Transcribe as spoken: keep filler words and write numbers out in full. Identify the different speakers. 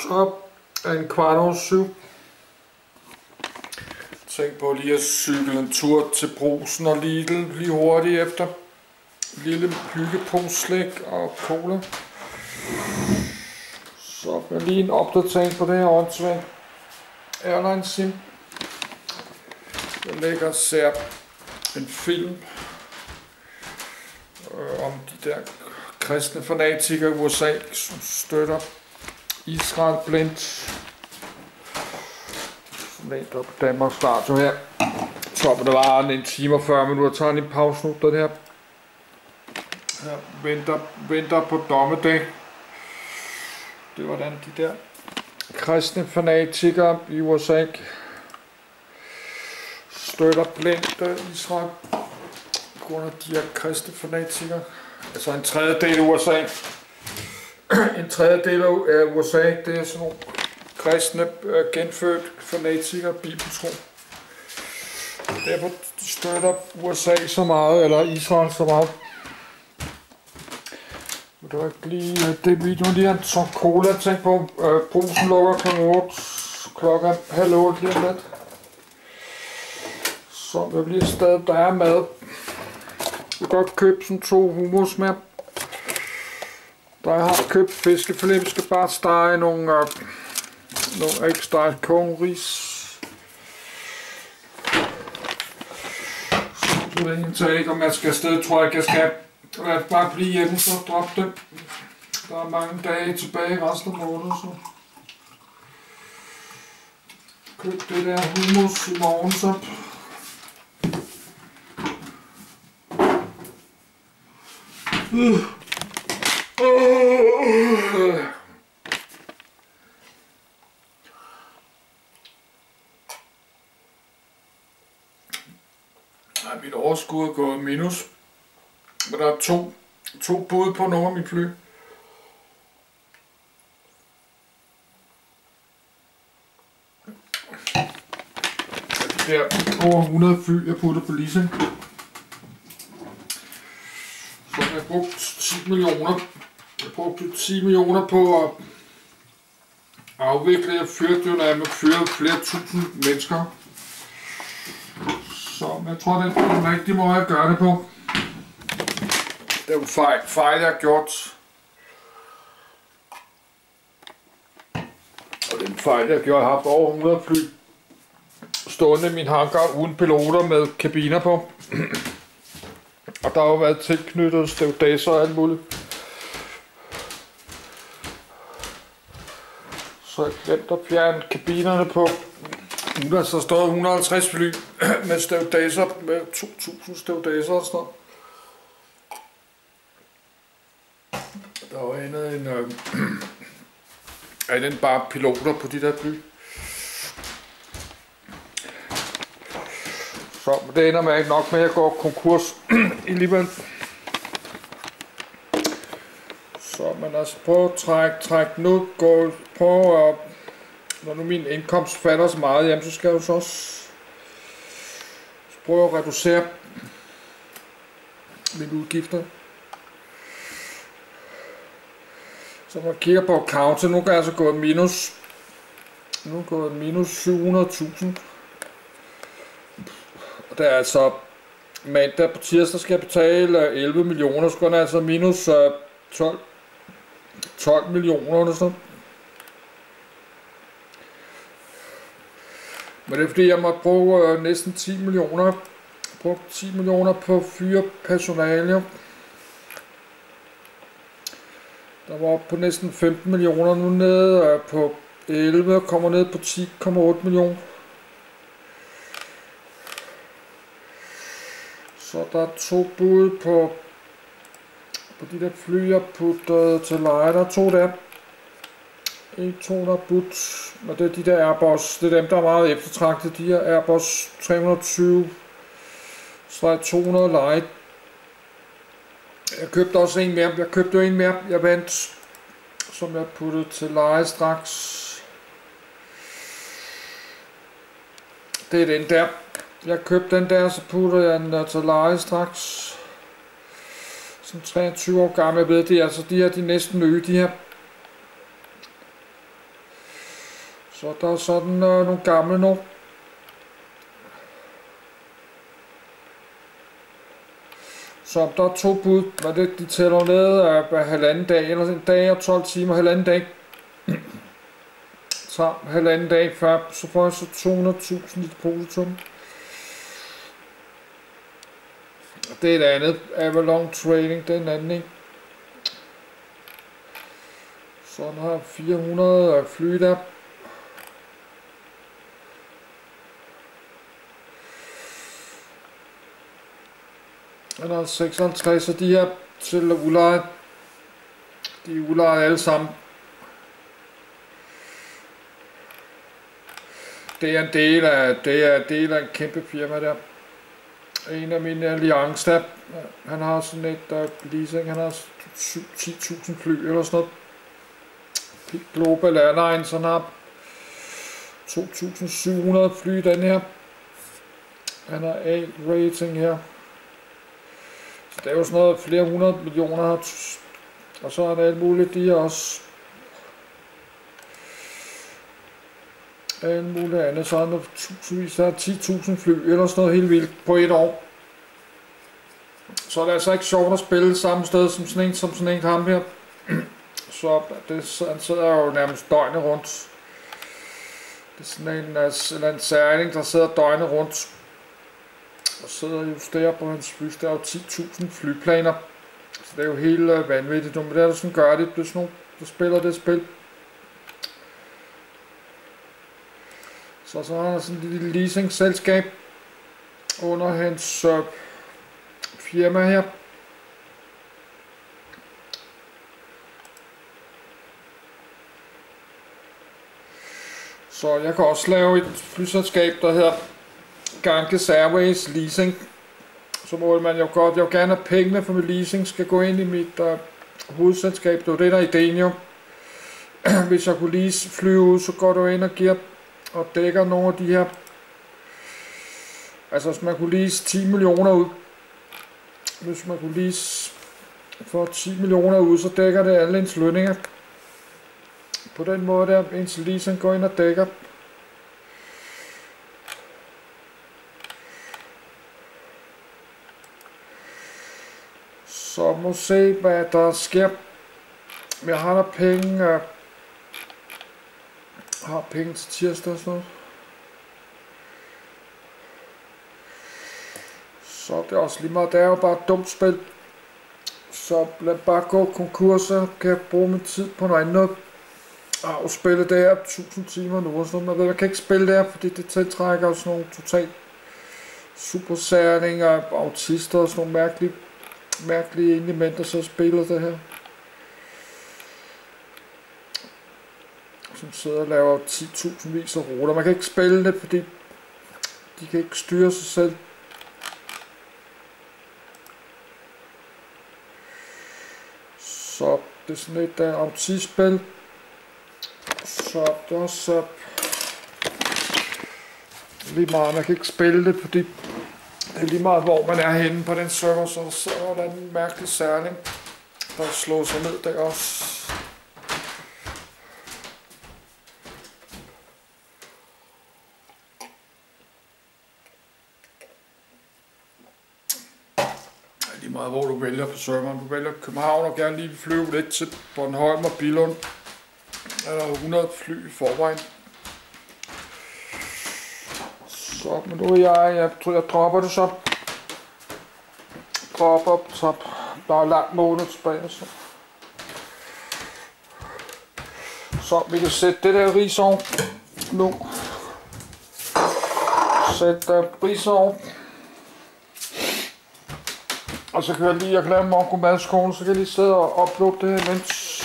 Speaker 1: Så er en kvart over syv. Tænk på lige at cykle en tur til Brugsen og Lidl lige hurtigt efter. Lille hyggepose-slik og cola. Så er lige en opdatering på det her åndssvagt Airline Sim. Jeg lægger og ser en film øh, om de der kristne fanatikere i U S A, som støtter Israel blindt. Sådan en der på Danmarks Radio her. Så det var en time og fyrre minutter. Tager en pause nu, den her. Ja, venter, venter på dommedag. Det var hvordan de der kristne fanatikere i U S A støtter blindt Israel på grund af de her kristne fanatikere. Altså en tredjedel af U S A. En tredjedel af U S A, det er sådan nogle kristne genfødt fanatikere, bibeltro. Derfor støtter U S A så meget, eller Israel så meget. Det var ikke lige det video lige en tår cola, tænk på. Øh, Brugsen lukker klokken otte, klokken halv otte lige om lidt. Så jeg bliver stadig, der er mad. Jeg kan godt købe sådan to hummus med. Der jeg har købt fiskefilet, vi skal bare stege nogle, øh, nogle ikke stege kongeris. Så det er en tag, om jeg skal afsted, tror jeg, jeg skal lad os bare blive hjemme, så drop det. Der er mange dage tilbage i resten af måneden, så køb det der hummus i morgen, så. Uh. Uh. Nej, mit overskud er gået minus. Men der er to, to bud på nogle af mine fly. Det er over hundrede fly, jeg putter på leasing. Så jeg har brugt ti millioner. Jeg har brugt ti millioner på at afvikle fyrdynamik, fyre flere tusind mennesker. Så jeg tror, det er den rigtige måde at gøre det på. Det er jo fejl, fejl, jeg har gjort. Og det er en fejl, jeg har gjort. Jeg har haft over hundrede fly stående i min hangar uden piloter med kabiner på. Og der har jo været tilknyttet stewardesser og alt muligt. Så jeg glemte at fjerne kabinerne på. Der så stod et hundrede og halvtreds fly med stewardesser, med to tusind stewardesser og sådan noget. Der var andet end, øh, andet end bare piloter på de der fly. Så det ender med ikke nok med, at jeg går konkurs alligevel. Så man altså prøv at trække, trække den ud, gå, prøv at, når nu min indkomst falder så meget, jamen så skal du så også så prøve at reducere mine udgifter. Så man kigger på accountet, nu kan jeg altså gå minus, nu er gået minus syv hundrede tusind. Og det er altså mandag på tirsdag skal jeg betale elleve millioner, så går den altså minus tolv, tolv millioner eller sådan. Men det er fordi jeg måtte bruge næsten ti millioner, jeg brugte ti millioner på fyre personale. Der var på næsten femten millioner, nu nede på elleve, kommer ned på ti komma otte millioner. Så der er to bud på, på de der fly, jeg puttede til leje. Der er to der. en to der er budt, og det er de der Airbus. Det er dem, der er meget eftertragtet. De her Airbus tre hundrede og tyve to hundrede leje. Jeg købte også en mere. Jeg købte en mere. Jeg vandt, som jeg puttede til leje straks. Det er den der. Jeg købte den der, så putter jeg den der til leje straks. Som treogtyve år gammel. Jeg ved, det er altså de her, de næsten nye, de her. Så der er sådan øh, nogle gamle nu. Så der er to bud, og det, de tæller ned af halvanden dag, eller en dag og tolv timer, halvanden dag. Så halvanden dag før, så får jeg så to hundrede tusind i depositum. Det er et andet Avalon Trading, det er en anden, ikke? Så har jeg fire hundrede fly der. Den er seksoghalvtreds, og de her til udleje, de er udlejet alle sammen. Det er en del af, det er en del af en kæmpe firma der. En af mine alliancer der, han har sådan et uh, leasing, han har ti tusind fly eller sådan noget. Global Airlines, han har to tusind syv hundrede fly den her. Han har A-rating her. Så det er jo sådan noget flere hundrede millioner her. Og så er der alt muligt, de er også alt muligt andet, så er der tusindvis af ti tusind fly eller sådan noget helt vildt på et år. Så er det altså ikke sjovt at spille samme sted som sådan en, som sådan en ham her. Så det, han sidder jo nærmest døgnet rundt. Det er sådan en, eller en særling, der sidder døgnet rundt og sidder og justerer på hans fly. Der er jo ti tusind flyplaner, så det er jo helt vanvittigt. Men det er sådan gør det, det er sådan nogle, der spiller det spil. Så så har han sådan et lille leasing-selskab under hans øh, firma her. Så jeg kan også lave et flyselskab, der hedder Ganges Airways Leasing. Så må man jo godt, jeg vil gerne have pengene for mit leasing skal gå ind i mit øh, hovedselskab. Det var det der ideen jo. Hvis jeg kunne lease fly ud, så går du ind og giver og dækker nogle af de her. Altså hvis man kunne lease ti millioner ud. Hvis man kunne lease for ti millioner ud, så dækker det alle ens lønninger. På den måde der, ens leasing går ind og dækker. Så må se hvad der sker. Jeg har der penge. Jeg har penge til tirsdag og sådan noget. Så det er også lige meget. Det er jo bare et dumt spil. Så lad bare gå konkurser. Kan jeg bruge min tid på noget andet. Og spille det her tusind timer nu og sådan noget. Jeg kan ikke spille det her, fordi det tiltrækker sådan nogle totalt supersærlinger, autister og sådan nogle mærkelige, mærkelige elementer, så spiller det her. Som sidder og laver ti tusind vis af ruter. Man kan ikke spille det, fordi de kan ikke styre sig selv. Så det er sådan et uh, autistspil. Så det er også lige meget, man kan ikke spille det, fordi det er lige meget, hvor man er henne på den server, så der sidder der en mærkelig særling, der slår sig ned der også. Lige meget, hvor du vælger på serveren. Du vælger København og gerne lige flyve lidt til Bornholm og Billund. Der er hundrede fly i forvejen. Så, men nu er jeg, jeg tror jeg dropper det så. Dropper op, så der er langt måned tilbage. Så. så vi kan sætte det der risovn nu. Sæt der risovn. Og så kan jeg lige, jeg kan lave en morgenmadskole, så kan jeg lige sidde og uploade det her, mens